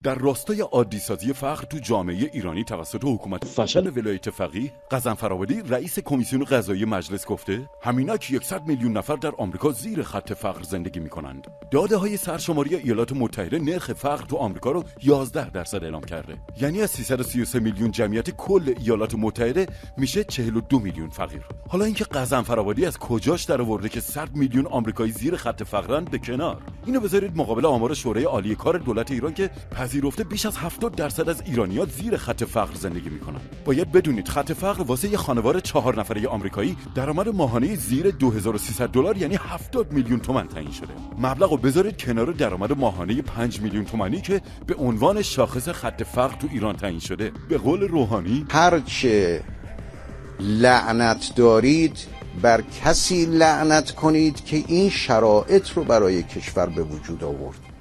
در راستای عادی‌سازی فقر تو جامعه ایرانی توسط حکومت فشل ولایت فقیه، غضنفرآبادی رئیس کمیسیون قضایی مجلس گفته همینک 100 میلیون نفر در آمریکا زیر خط فقر زندگی می‌کنند. داده‌های سرشماری ایالات متحده نرخ فقر تو آمریکا رو 11% اعلام کرده. یعنی از 333 میلیون جمعیت کل ایالات متحده میشه 42 میلیون فقیر. حالا اینکه غضنفرآبادی از کجاش درآورده که 100 میلیون آمریکایی زیر خط فقرن به کنار. اینو بذارید مقابل آمار شورای عالی کار دولت ایران که پذیرفته بیش از 70% از ایرانی‌ها زیر خط فقر زندگی می‌کنن. باید بدونید خط فقر واسه یه خانواده 4 نفره آمریکایی درآمد ماهانه زیر $2300 یعنی 70 میلیون تومان تعیین شده. مبلغو بذارید کنار درآمد ماهانه 5 میلیون تومانی که به عنوان شاخص خط فقر تو ایران تعیین شده. به قول روحانی هرچه لعنت دارید بر کسی لعنت کنید که این شرایط رو برای کشور به وجود آورد.